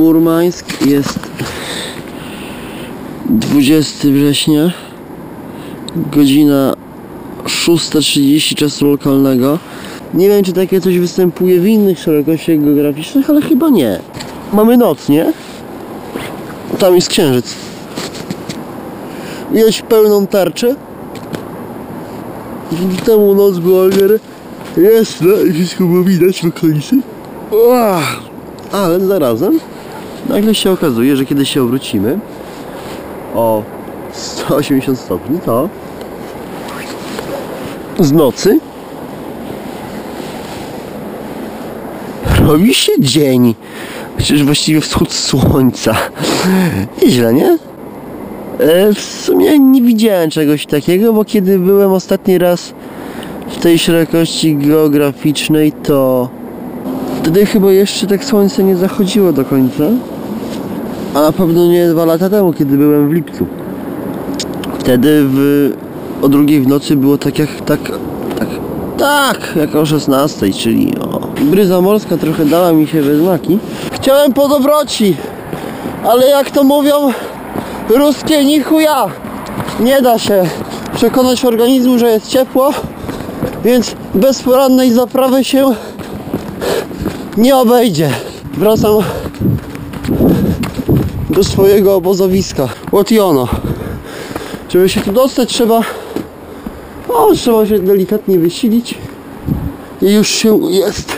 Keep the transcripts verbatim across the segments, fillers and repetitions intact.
Murmańsk, jest dwudziestego września, godzina szósta trzydzieści czasu lokalnego. Nie wiem, czy takie coś występuje w innych szerokościach geograficznych, ale chyba nie. Mamy noc, nie? Tam jest księżyc. Widać pełną tarczę. Dzięki temu noc była jasna i wszystko było widać w okolicy. Ale zarazem nagle się okazuje, że kiedy się obrócimy o sto osiemdziesiąt stopni, to z nocy robi się dzień. Przecież właściwie wschód słońca. Nieźle, nie? E, w sumie nie widziałem czegoś takiego, bo kiedy byłem ostatni raz w tej szerokości geograficznej, to wtedy chyba jeszcze tak słońce nie zachodziło do końca. A na pewno nie dwa lata temu, kiedy byłem w lipcu. Wtedy w, o drugiej w nocy było tak jak tak, tak, tak jak o szesnastej, czyli o. Bryza morska trochę dała mi się we znaki. Chciałem po dobroci, ale jak to mówią ruskie ni chuja. Nie da się przekonać organizmu, że jest ciepło, więc bez porannej zaprawy się nie obejdzie. Wracam do swojego obozowiska. What i ono. Żeby się tu dostać, trzeba o, trzeba się delikatnie wysilić i już się jest.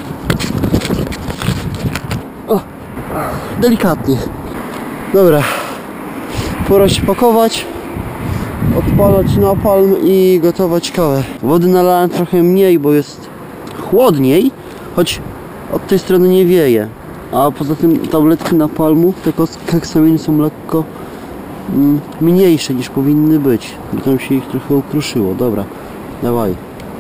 O, delikatnie. Dobra, pora się pakować, odpalać napalm i gotować kawę. Wody nalałem trochę mniej, bo jest chłodniej, choć od tej strony nie wieje. A poza tym tabletki napalmu, te heksaminy są lekko mm, mniejsze niż powinny być. Tam się ich trochę ukruszyło. Dobra, dawaj.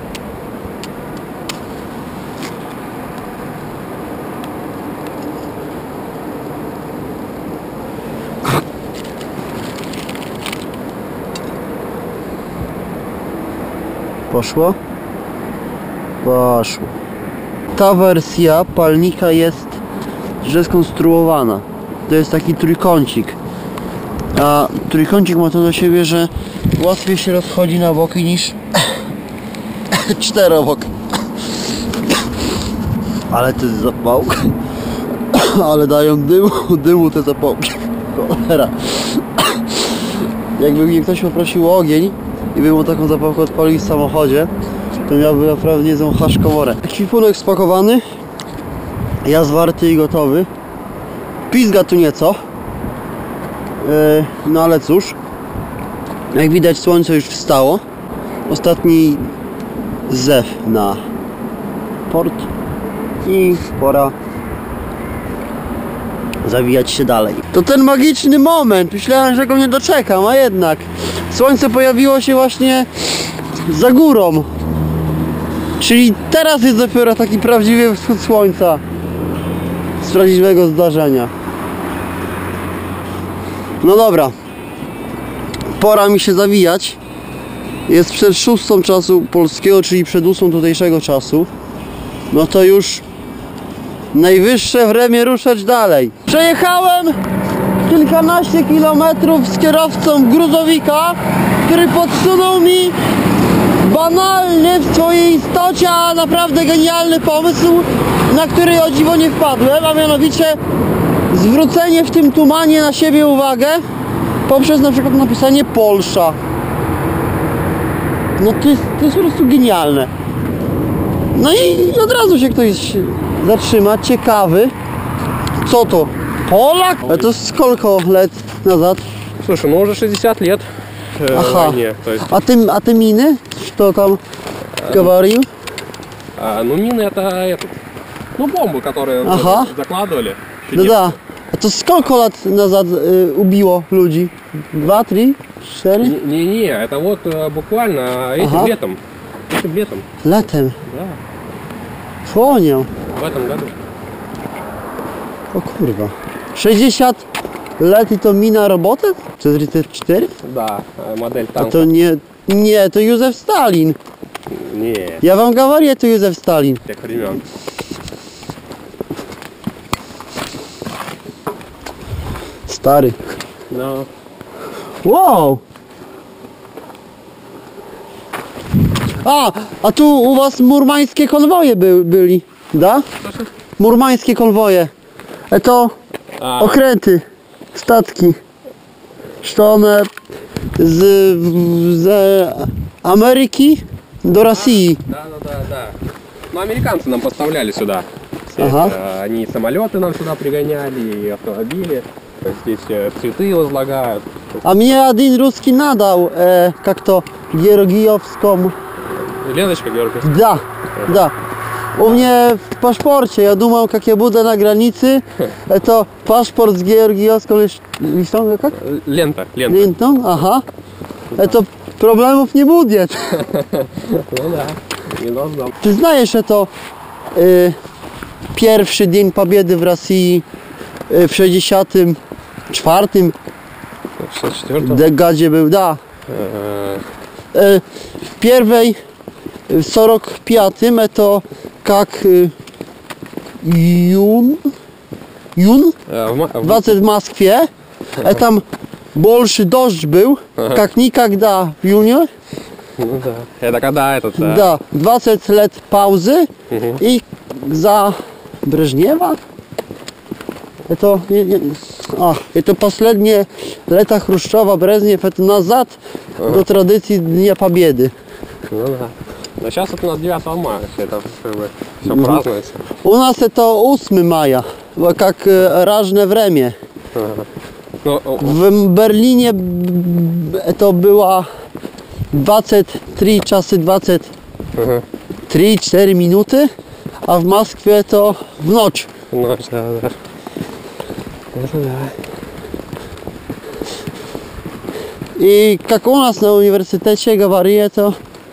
Poszło? Poszło. Ta wersja palnika jest źle skonstruowana. To jest taki trójkącik. A trójkącik ma to do siebie, że łatwiej się rozchodzi na boki niż czterobok. Ale to jest zapałka. Ale dają dymu, dymu te zapałki. Cholera. Jakby mnie ktoś poprosił o ogień i bym mu taką zapałkę odpalił w samochodzie, to miałby naprawdę niezłą haszkomorę. Ekwipunek spakowany, ja zwarty i gotowy. Pizga tu nieco, yy, no ale cóż, jak widać słońce już wstało. Ostatni zew na port i pora zawijać się dalej. To ten magiczny moment, myślałem, że go nie doczekam, a jednak słońce pojawiło się właśnie za górą. Czyli teraz jest dopiero taki prawdziwy wschód słońca z prawdziwego zdarzenia. No dobra, pora mi się zawijać. Jest przed szóstą czasu polskiego, czyli przed ósmą tutejszego czasu. No to już najwyższe wremie ruszać dalej. Przejechałem kilkanaście kilometrów z kierowcą gruzowika, który podsunął mi banalny w swojej istocie, a naprawdę genialny pomysł, na który o dziwo nie wpadłem, a mianowicie zwrócenie w tym tumanie na siebie uwagę poprzez na przykład napisanie Polsza. No to jest, to jest po prostu genialne. No i od razu się ktoś zatrzyma, ciekawy. Co to? Polak? A to сколько lat назад? Слушай, ну уже шестьдесят лет э, Ага. войне. То есть, А ты, а ты мины? Что там говорил? а, ну мины это, это ну бомбы, которые Ага. закладывали. No da. A to сколько lat назад y, ubiło ludzi? Dwa, trzy, cztery? Не-не, это вот э, буквально этим Ага. летом. Этим летом. Latem. Да, Poнял. в этом году. O kurwa. sześćdziesiąt lat i to mina robotę? czterdzieści cztery? Да, э, модель A танка. to nie... Nie, to Józef Stalin. Не, Ja wam говорю, to Józef Stalin. тех времен. Stary. No. Wow! A, a tu u was murmańskie konwoje by, byli, da? Murmańskie konwoje. E to A. okręty, statki. Że one z, z Ameryki do Rosji. Да, да, да, да. Ну, американцы нам поставляли сюда. Все Ага. это, они самолеты нам сюда пригоняли, и автомобили. То есть здесь э, цветы возлагают. A mnie один ruski nadał, e, jak to, georgijowską. Леночка, Георгий. Da, da. U mnie w paszporcie, ja думал, jak ja będę na granicy, e, to paszport z georgijowską lisz- listą, jak? Э, Лента, лента. Lintą, aha. E, to problemów nie będzie. Ну да, не должно. Ty znajesz, że to y, pierwszy dzień pobiedy w Rosji y, w sześćdziesiątym czwartym В шестьдесят четвёртом. dekadzie był, da. Э, Y, w pierwszej w сорок пятym e, to jak y, jun, jun э, в Ма- в- dwadzieścia w Moskwie, e, tam больше дождь był, jak никогда w junie. Ну да. Это когда этот... э, Да, двадцать лет паузы Мгм. и за Брежнева. Это, не- не- а, это последние лета Хрущева, Брежнев, это назад до традиции Дня Победы. Ну да. Но сейчас это у нас девятого мая, все это как бы все Мгм. празднуется. У нас это ósmego maja, bo как э, разное время. Ага. Ну, о- W Berlinie b- to była dwadzieścia trzy czasy dwadzieścia ага. trzy cztery minuty, a w Moskwie to w noc. Ночь, да, да. Это да. I jak u nas na uniwersytecie говорили, to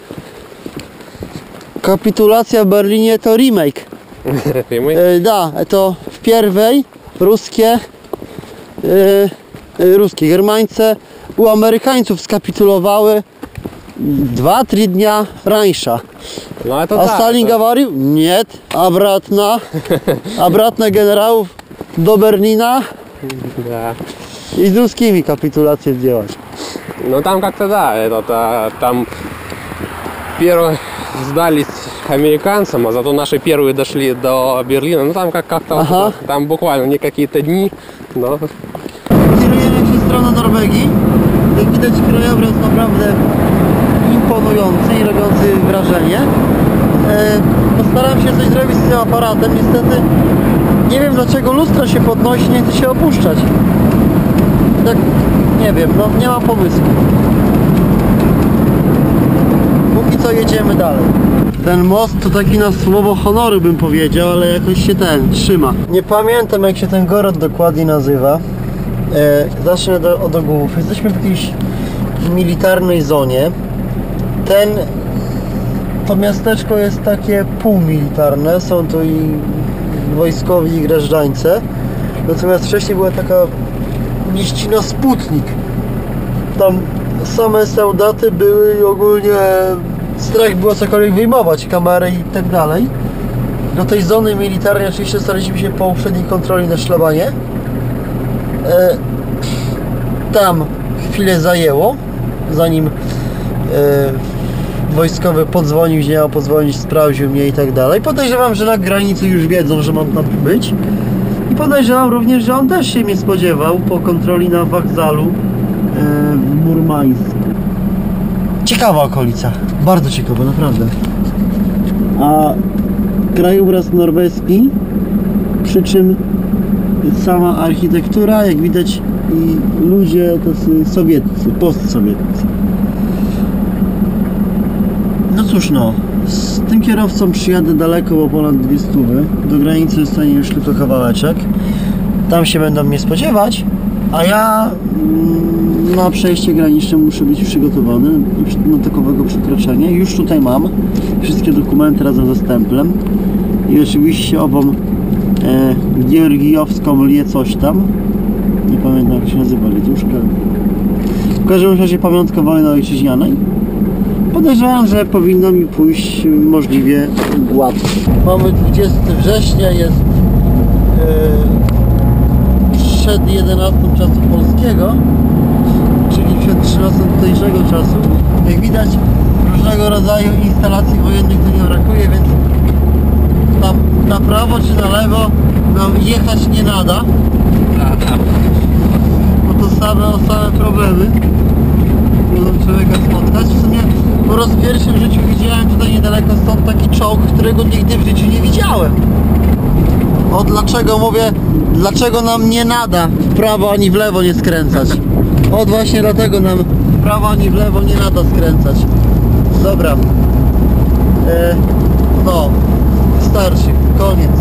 kapitulacja w Berlinie to remake. И мы... E, da, to w pierwszej ruskie, e, e, ruskie Germańce u Amerykańców skapitulowały dwa trzy dnia rańsza. Ну это A да. Stalin это- говорил, нет, обратно, обратно генералów do Berlina Да. i z ruskimi kapitulację сделать. Ну там как-то да, этот, а, там первые сдались американцам, а зато наши первые дошли до Берлина. Ну там как- как-то вот Ага. это, там буквально не какие-то дни, но Kierujemy się w stronę Norwegii. Jak widać, krajobraz naprawdę imponujący i robiący wrażenie. E, postaram się coś zrobić z tym aparatem. Niestety nie wiem, dlaczego lustro się podnosi, nie chce się opuszczać. Tak, nie wiem, no nie mam pomysłu. Póki co jedziemy dalej. Ten most to taki na słowo honoru bym powiedział, ale jakoś się ten trzyma. Nie pamiętam, jak się ten gorod dokładnie nazywa. E, zacznę do, od ogółów. Jesteśmy w jakiejś militarnej zonie. Ten to miasteczko jest takie półmilitarne. Są tu i wojskowi i grażdżańce. Natomiast wcześniej była taka mieścina Sputnik. Tam same soldaty były i ogólnie strach było cokolwiek wyjmować, kamery i tak dalej. Do tej zony militarnej oczywiście staraliśmy się po uprzedniej kontroli na szlabanie. E, tam chwilę zajęło, zanim e, wojskowy podzwonił, gdzie miał podzwonić, sprawdził mnie i tak dalej. Podejrzewam, że na granicy już wiedzą, że mam tam być. I podejrzewam również, że on też się mnie spodziewał po kontroli na wokzalu e, w Murmańsku. Ciekawa okolica, bardzo ciekawa, naprawdę. A krajobraz norweski, przy czym sama architektura, jak widać, i ludzie tacy sowieccy, postsowieccy. No cóż no, z tym kierowcą przyjadę daleko, bo ponad dwie stówy. Do granicy zostanie już tylko kawałeczek. Tam się będą mnie spodziewać, a ja mm, na przejście graniczne muszę być przygotowany do takowego przekroczenia. Już tutaj mam wszystkie dokumenty razem ze stemplem i oczywiście ową e, georgijowską lię coś tam. Nie pamiętam, jak się nazywa lietuszka. W każdym razie pamiątka wojny ojczyźnianej. Podejrzewam, że powinno mi pójść możliwie gładko. Mamy dwudziestego września, jest yy, przed jedenastą czasu polskiego, czyli przed trzynastą tutejszego czasu. Jak widać, różnego rodzaju instalacji wojennych tu nie brakuje, więc na, na prawo czy na lewo nam jechać nie nada. Bo to same, same problemy mogą człowieka spotkać. W sumie po raz pierwszy w życiu widziałem tutaj niedaleko stąd taki czołg, którego nigdy w życiu nie widziałem. O, dlaczego mówię, dlaczego nam nie nada w prawo ani w lewo nie skręcać? O, właśnie dlatego nam w prawo ani w lewo nie nada skręcać. Dobra. E, no, starczy, koniec.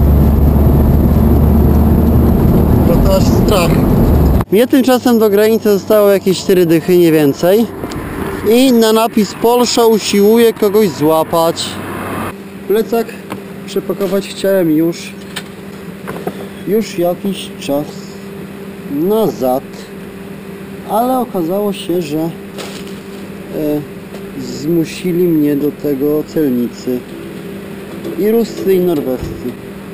Bo to aż strach. Mnie tymczasem do granicy zostało jakieś cztery dychy, nie więcej. I na napis Polsza usiłuje kogoś złapać. Plecak przepakować chciałem już już jakiś czas nazad, ale okazało się, że e, zmusili mnie do tego celnicy i Ruscy i Norwescy.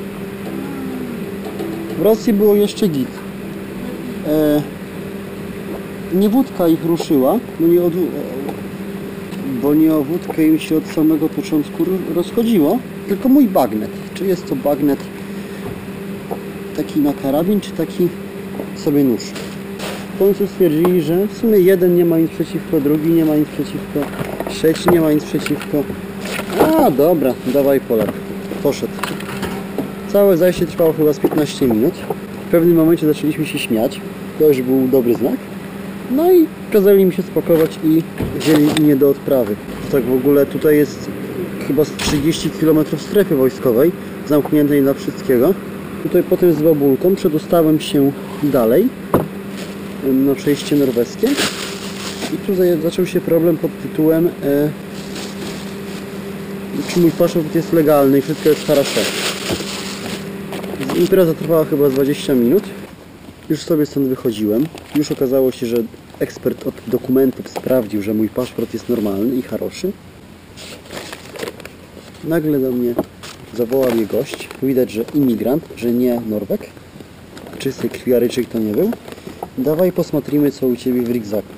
W Rosji było jeszcze git. E, nie wódka ich ruszyła, bo nie, od, bo nie o wódkę im się od samego początku rozchodziło, tylko mój bagnet. Czy jest to bagnet taki na karabin, czy taki sobie nóż. W końcu stwierdzili, że w sumie jeden nie ma nic przeciwko, drugi nie ma nic przeciwko, trzeci nie ma nic przeciwko. A dobra, dawaj Polak. Poszedł. Całe zajście trwało chyba z piętnaście minut. W pewnym momencie zaczęliśmy się śmiać. To już był dobry znak. No i kazali mi się spakować i wzięli mnie do odprawy. Tak w ogóle tutaj jest chyba z trzydzieści kilometrów strefy wojskowej, zamkniętej dla wszystkiego. Tutaj potem z babulką przedostałem się dalej na przejście norweskie i tutaj zaczął się problem pod tytułem e, czy mój paszport jest legalny i wszystko jest хорошо. Impreza trwała chyba dwadzieścia minut. Już sobie stąd wychodziłem. Już okazało się, że ekspert od dokumentów sprawdził, że mój paszport jest normalny i хороший. Nagle do mnie zawołał mnie gość. Widać, że imigrant, że nie Norweg. Czysty krwiaryczek to nie był. Dawaj posmatrimy, co u Ciebie w ryggzaku.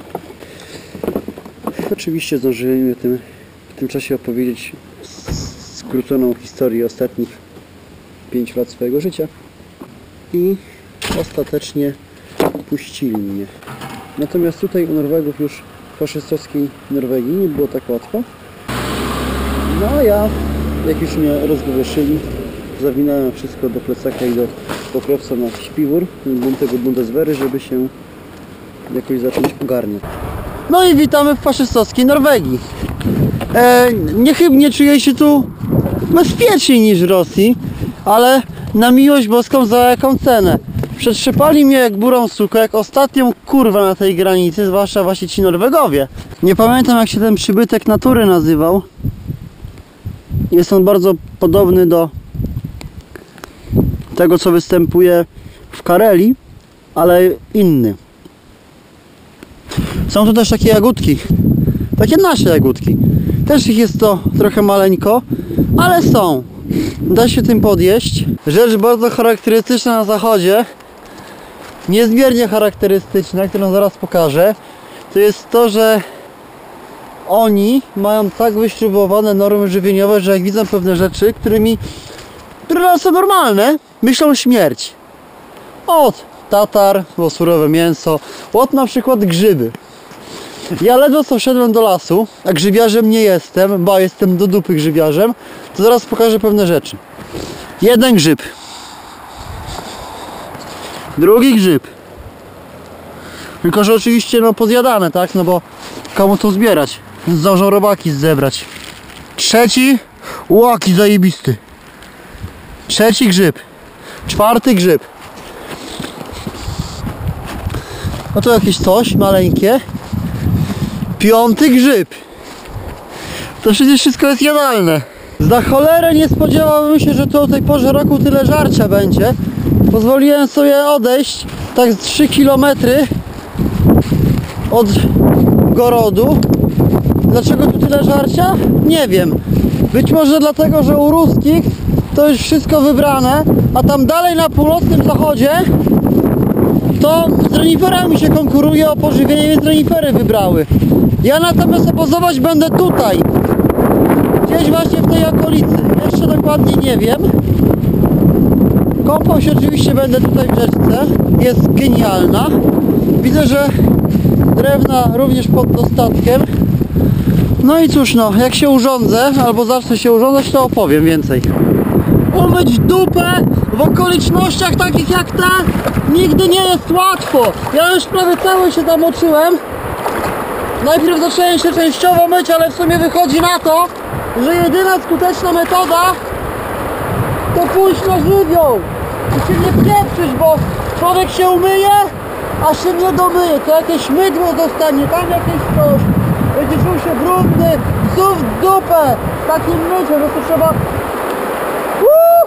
Oczywiście zdążyłem w tym, w tym czasie opowiedzieć skróconą historię ostatnich pięciu lat swojego życia. I ostatecznie puścili mnie. Natomiast tutaj u Norwegów już w faszystowskiej Norwegii nie było tak łatwo. No a ja, jak już mnie rozgłoszyli, zawinąłem wszystko do plecaka i do pokrowca na śpiwór tego Bundeswehry, żeby się jakoś zacząć ogarniać. No i witamy w faszystowskiej Norwegii. E, niechybnie czuję się tu bezpieczniej niż w Rosji, ale na miłość boską za jaką cenę? Przetrzepali mnie jak burą sukę, jak ostatnią kurwę na tej granicy, zwłaszcza właśnie ci Norwegowie. Nie pamiętam, jak się ten przybytek natury nazywał. Jest on bardzo podobny do tego, co występuje w Karelii, ale inny. Są tu też takie jagódki, takie nasze jagódki. Też ich jest to trochę maleńko, ale są. Da się tym podjeść. Rzecz bardzo charakterystyczna na zachodzie, niezmiernie charakterystyczna, którą zaraz pokażę, to jest to, że oni mają tak wyśrubowane normy żywieniowe, że jak widzą pewne rzeczy, którymi, które są normalne, myślą śmierć. Od tatar, bo surowe mięso, od na przykład grzyby. Ja ledwo co wszedłem do lasu, a grzybiarzem nie jestem, bo jestem do dupy grzybiarzem, to zaraz pokażę pewne rzeczy. Jeden grzyb. Drugi grzyb. Tylko że oczywiście no pozjadane, tak? No bo komu to zbierać? Więc zdążą robaki zebrać. Trzeci. Łaki zajebisty. Trzeci grzyb. Czwarty grzyb. No to jakieś coś maleńkie. Piąty grzyb. To przecież wszystko jest jadalne. Za cholerę nie spodziewałbym się, że tu o tej porze roku tyle żarcia będzie. Pozwoliłem sobie odejść tak z trzy kilometry od Gorodu. Dlaczego tu tyle żarcia? Nie wiem. Być może dlatego, że u ruskich to już wszystko wybrane, a tam dalej na północnym zachodzie to z reniferami się konkuruje o pożywienie, więc renifery wybrały. Ja natomiast obozować będę tutaj. Gdzieś właśnie w tej okolicy. Jeszcze dokładnie nie wiem. Kąpał się oczywiście będę tutaj w rzeczce. Jest genialna. Widzę, że drewna również pod dostatkiem. No i cóż, no, jak się urządzę, albo zacznę się urządzać, to opowiem więcej. Umyć dupę w okolicznościach takich jak ta nigdy nie jest łatwo. Ja już prawie cały się zamoczyłem. Najpierw zacząłem się częściowo myć, ale w sumie wychodzi na to, że jedyna skuteczna metoda to pójść na żywioł i się nie pieprzyć, bo człowiek się umyje, a się nie domyje. To jakieś mydło zostanie, tam jakieś coś. Będzie czuł się brudny, psów w dupę z takim myciem, no to trzeba... Uuu!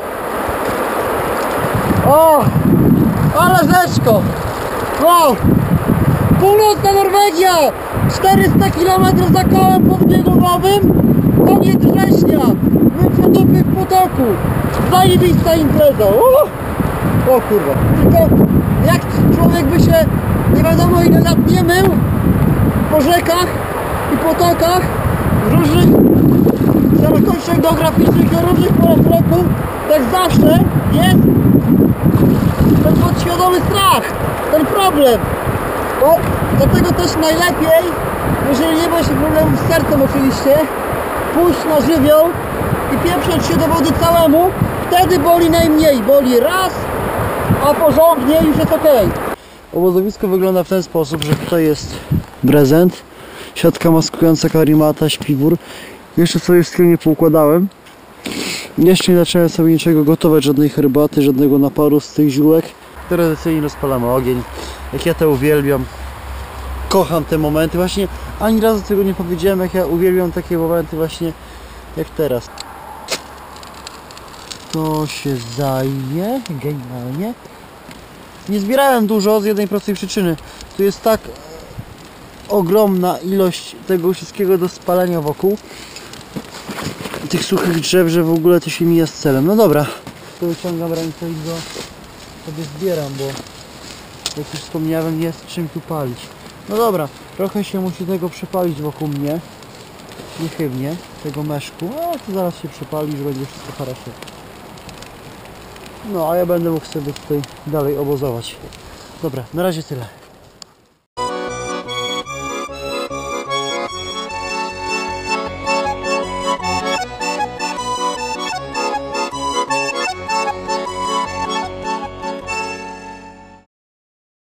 O! Ale rzeczko! Wow! Północna Norwegia! czterysta kilometrów za kołem podbiegowym, koniec września! Mycie dupy w potoku! Zajebista impreza! Uuu! O kurwa! Tylko jak człowiek by się nie wiadomo ile lat nie mył po rzekach i potokach w różnych szerokościach geograficznych i różnych porach roku, tak zawsze jest ten podświadomy strach, ten problem. Bo dlatego też najlepiej, jeżeli nie ma się problemów z sercem oczywiście, pójść na żywioł i pieprząć się do wody całemu, wtedy boli najmniej, boli raz, a porządnie już jest ok. Obozowisko wygląda w ten sposób, że tutaj jest prezent, siatka maskująca, karimata, śpiwór. Jeszcze sobie wszystkiego nie poukładałem. Jeszcze nie zacząłem sobie niczego gotować, żadnej herbaty, żadnego naparu z tych ziółek. Tradycyjnie rozpalamy ogień. Jak ja to uwielbiam. Kocham te momenty. Właśnie ani razu tego nie powiedziałem, jak ja uwielbiam takie momenty właśnie jak teraz. To się zdaje genialnie. Nie zbierałem dużo z jednej prostej przyczyny. Tu jest tak ogromna ilość tego wszystkiego do spalania wokół tych suchych drzew, że w ogóle to się mija z celem. No dobra, to wyciągam rękę i go sobie zbieram, bo jak już wspomniałem, jest czym tu palić. No dobra, trochę się musi tego przepalić wokół mnie, niechybnie, tego meszku, a to zaraz się przepali, że będzie wszystko хорошо. No a ja będę mógł sobie tutaj dalej obozować. Dobra, na razie tyle.